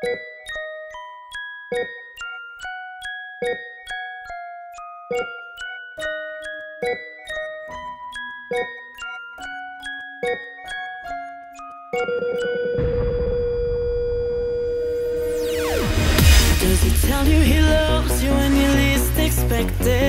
Does he tell you he loves you when you least expect it?